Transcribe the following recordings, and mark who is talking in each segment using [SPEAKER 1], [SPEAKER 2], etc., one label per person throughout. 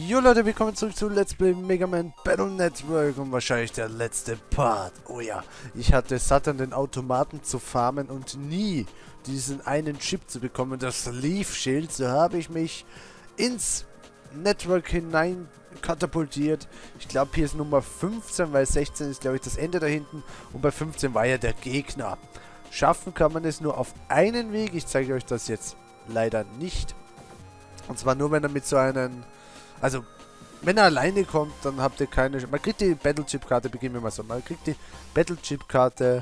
[SPEAKER 1] Jo Leute, willkommen zurück zu Let's Play Mega Man Battle Network und wahrscheinlich der letzte Part. Oh ja, ich hatte satt an den Automaten zu farmen und nie diesen einen Chip zu bekommen, das Leaf-Schild. So habe ich mich ins Network hinein katapultiert. Ich glaube, hier ist Nummer 15, weil 16 ist, glaube ich, das Ende da hinten. Und bei 15 war ja der Gegner. Schaffen kann man es nur auf einen Weg. Ich zeige euch das jetzt leider nicht. Und zwar nur, wenn er mit so einem... Also, wenn er alleine kommt, dann habt ihr keine... Man kriegt die Battle Chip Karte, beginnen wir mal so. Man kriegt die Battle Chip Karte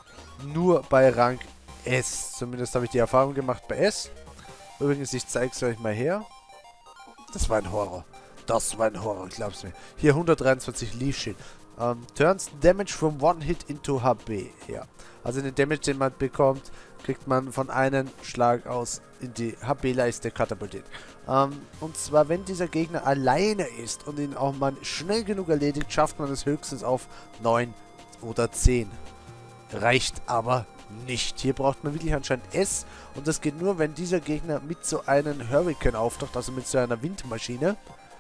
[SPEAKER 1] nur bei Rang S. Zumindest habe ich die Erfahrung gemacht bei S. Übrigens, ich zeige es euch mal her. Das war ein Horror. Das war ein Horror, glaub's mir. Hier 123 Leaf Shield. Turns Damage from one hit into HP. Ja. Also den Damage, den man bekommt, kriegt man von einem Schlag aus in die HP-Leiste katapultiert. Und zwar, wenn dieser Gegner alleine ist und ihn auch mal schnell genug erledigt, schafft man es höchstens auf 9 oder 10. Reicht aber nicht. Hier braucht man wirklich anscheinend S. Und das geht nur, wenn dieser Gegner mit so einem Hurricane auftaucht, also mit so einer Windmaschine.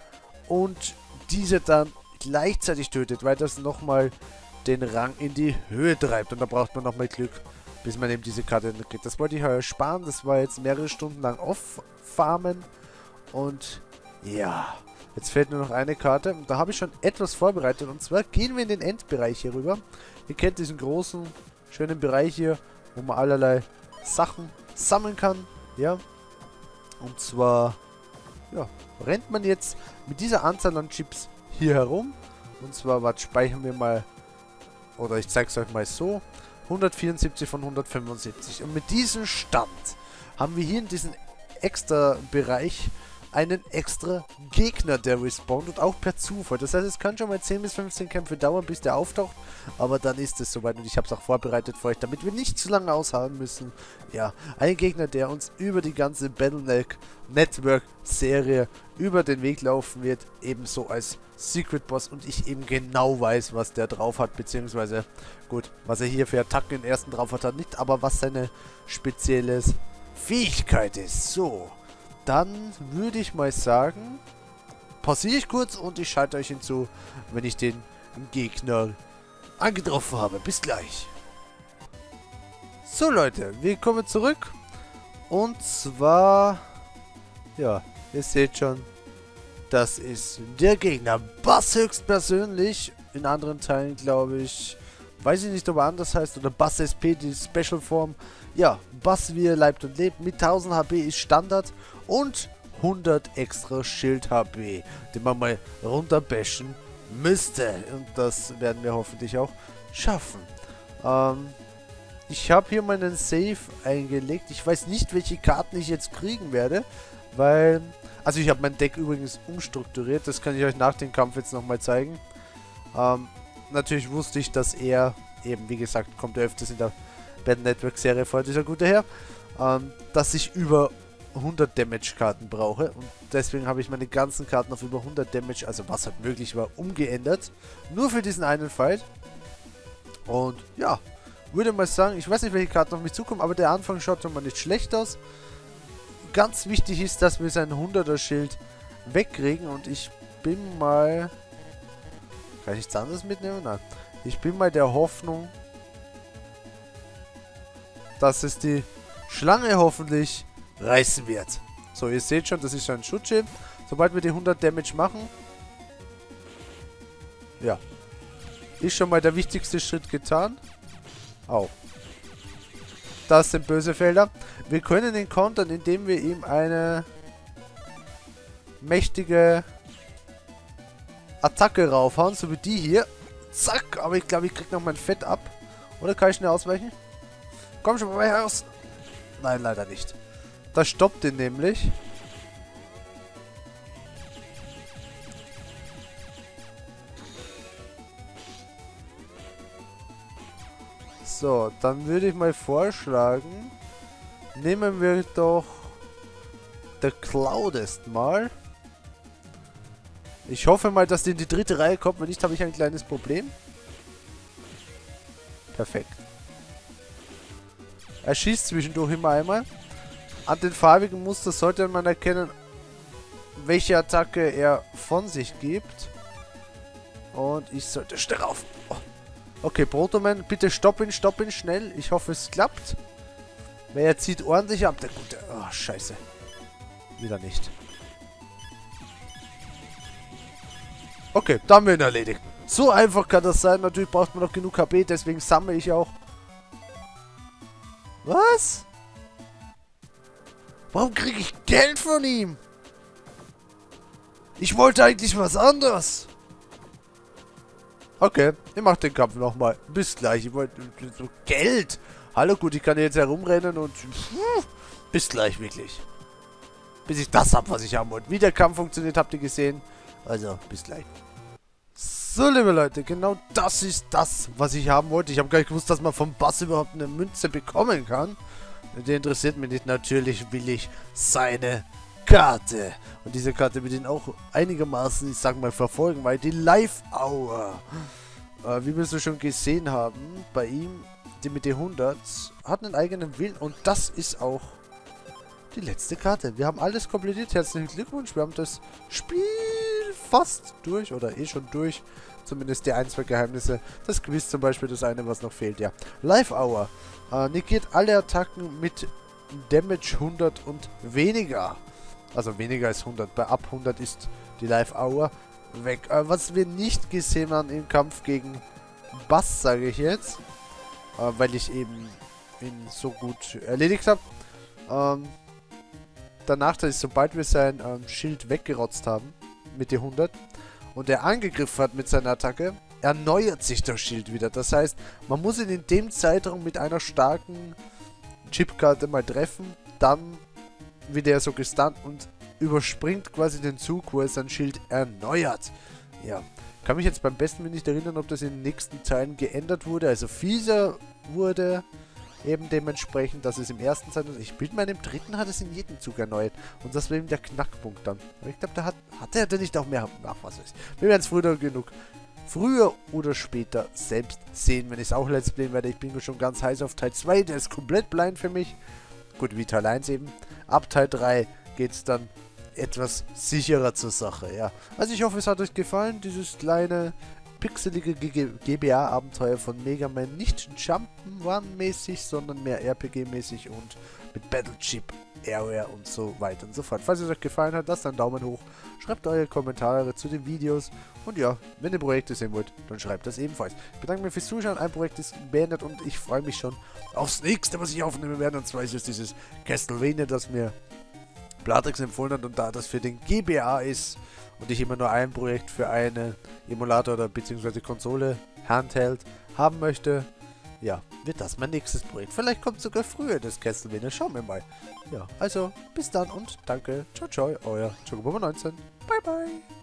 [SPEAKER 1] Und diese dann gleichzeitig tötet, weil das nochmal den Rang in die Höhe treibt. Und da braucht man nochmal Glück, bis man eben diese Karte kriegt. Das wollte ich euch sparen. Das war jetzt mehrere Stunden lang off-farmen. Und ja, jetzt fehlt nur noch eine Karte. Und da habe ich schon etwas vorbereitet. Und zwar gehen wir in den Endbereich hier rüber. Ihr kennt diesen großen, schönen Bereich hier, wo man allerlei Sachen sammeln kann. Ja. Und zwar, ja, rennt man jetzt mit dieser Anzahl an Chips hier herum. Und zwar, was speichern wir mal, oder ich zeige es euch mal so, 174 von 175. Und mit diesem Stand haben wir hier in diesem extra Bereich einen extra Gegner, der respawnt, und auch per Zufall. Das heißt, es kann schon mal 10 bis 15 Kämpfe dauern, bis der auftaucht, aber dann ist es soweit und ich habe es auch vorbereitet für euch, damit wir nicht zu lange ausharren müssen. Ja, ein Gegner, der uns über die ganze Battle Network Serie über den Weg laufen wird, ebenso als Secret Boss, und ich eben genau weiß, was der drauf hat, beziehungsweise, gut, was er hier für Attacken im ersten drauf hat, nicht, aber was seine spezielle Fähigkeit ist. So. Dann würde ich mal sagen, pausiere ich kurz und ich schalte euch hinzu, wenn ich den Gegner angetroffen habe. Bis gleich. So Leute, willkommen zurück. Und zwar, ja, ihr seht schon, das ist der Gegner. Bass höchstpersönlich. In anderen Teilen, glaube ich, weiß ich nicht, ob er anders heißt, oder Bass SP, die Special Form. Ja, Bass wie er leibt und lebt, mit 1000 HP ist Standard und 100 extra Schild HP, den man mal runterbashen müsste. Und das werden wir hoffentlich auch schaffen. Ich habe hier meinen Save eingelegt. Ich weiß nicht, welche Karten ich jetzt kriegen werde, weil... Also ich habe mein Deck übrigens umstrukturiert, das kann ich euch nach dem Kampf jetzt nochmal zeigen. Natürlich wusste ich, dass er, eben wie gesagt, kommt er öfters in der Battle Network Serie vor, dieser gute Herr, dass ich über 100 Damage Karten brauche, und deswegen habe ich meine ganzen Karten auf über 100 Damage, also was halt möglich war, umgeändert. Nur für diesen einen Fight. Und ja, würde mal sagen, ich weiß nicht, welche Karten auf mich zukommen, aber der Anfang schaut schon mal nicht schlecht aus. Ganz wichtig ist, dass wir sein 100er Schild wegkriegen, und ich bin mal... Kann ich nichts anderes mitnehmen? Nein. Ich bin mal der Hoffnung, dass es die Schlange hoffentlich reißen wird. So, ihr seht schon, das ist ein Schutzschild. Sobald wir die 100 Damage machen, ja, ist schon mal der wichtigste Schritt getan. Au. Das sind böse Felder. Wir können ihn kontern, indem wir ihm eine mächtige Attacke raufhauen, so wie die hier. Zack, aber ich glaube, ich kriege noch mein Fett ab. Oder kann ich schnell ausweichen? Komm schon mal raus. Nein, leider nicht. Das stoppt ihn nämlich. So, dann würde ich mal vorschlagen, nehmen wir doch der Cloudest mal. Ich hoffe mal, dass die in die dritte Reihe kommt, wenn nicht, habe ich ein kleines Problem. Perfekt. Er schießt zwischendurch immer einmal. An den farbigen Muster sollte man erkennen, welche Attacke er von sich gibt. Und ich sollte schnell rauf. Oh. Okay, Protoman, bitte stopp ihn schnell. Ich hoffe, es klappt. Weil er zieht ordentlich ab, der Gute. Oh, scheiße. Wieder nicht. Okay, dann haben wir ihn erledigt. So einfach kann das sein. Natürlich braucht man noch genug HP, deswegen sammle ich auch. Was? Warum kriege ich Geld von ihm? Ich wollte eigentlich was anderes. Okay, ich mach den Kampf nochmal. Bis gleich. Ich wollte so Geld. Hallo, gut, ich kann jetzt herumrennen und... bis gleich, wirklich. Bis ich das hab, was ich haben wollte. Wie der Kampf funktioniert, habt ihr gesehen. Also, bis gleich. So, liebe Leute, genau das ist das, was ich haben wollte. Ich habe gar nicht gewusst, dass man vom Bass überhaupt eine Münze bekommen kann. Der interessiert mich nicht. Natürlich will ich seine Karte. Und diese Karte wird ihn auch einigermaßen, ich sag mal, verfolgen, weil die Live-Hour, wie wir so schon gesehen haben, bei ihm, die mit den 100, hat einen eigenen Willen. Und das ist auch die letzte Karte. Wir haben alles komplettiert. Herzlichen Glückwunsch. Wir haben das Spiel fast durch oder schon durch. Zumindest die ein, zwei Geheimnisse. Das Quiz zum Beispiel, das eine, was noch fehlt, ja. Live-Hour. Negiert alle Attacken mit Damage 100 und weniger. Also weniger als 100. Bei ab 100 ist die Live-Hour weg. Was wir nicht gesehen haben im Kampf gegen Bass, sage ich jetzt. Weil ich eben ihn so gut erledigt habe. Der Nachteil ist, sobald wir sein Schild weggerotzt haben, mit den 100, und er angegriffen hat mit seiner Attacke, erneuert sich das Schild wieder. Das heißt, man muss ihn in dem Zeitraum mit einer starken Chipkarte mal treffen, dann wird er so gestunt und überspringt quasi den Zug, wo er sein Schild erneuert. Ja, kann mich jetzt beim besten Willen nicht erinnern, ob das in den nächsten Teilen geändert wurde, also fieser wurde, eben dementsprechend, dass es im ersten Teil, ich bilde mal, im dritten hat es in jedem Zug erneuert. Und das war eben der Knackpunkt dann. Aber ich glaube, da hat er nicht auch mehr. Ach, was weiß ich. Wir werden es früher oder später selbst sehen, wenn ich es auch Let's Playen werde. Ich bin schon ganz heiß auf Teil 2, der ist komplett blind für mich. Gut, wie Teil 1 eben. Ab Teil 3 geht es dann etwas sicherer zur Sache, ja. Also ich hoffe, es hat euch gefallen, dieses kleine pixelige GBA-Abenteuer von Mega Man, nicht Jump'n'Run-mäßig, sondern mehr RPG-mäßig und mit Battleship, Area und so weiter und so fort. Falls es euch gefallen hat, lasst einen Daumen hoch, schreibt eure Kommentare zu den Videos und ja, wenn ihr Projekte sehen wollt, dann schreibt das ebenfalls. Ich bedanke mich fürs Zuschauen, ein Projekt ist beendet und ich freue mich schon aufs nächste, was ich aufnehmen werde, und zwar ist es dieses Castlevania, das mir Blatrix empfohlen hat, und da das für den GBA ist und ich immer nur ein Projekt für eine Emulator oder beziehungsweise Konsole Handheld haben möchte, ja, wird das mein nächstes Projekt. Vielleicht kommt sogar früher das Castlevania, schauen wir mal. Ja, also bis dann und danke. Ciao, ciao, euer Chocobo19. Bye, bye.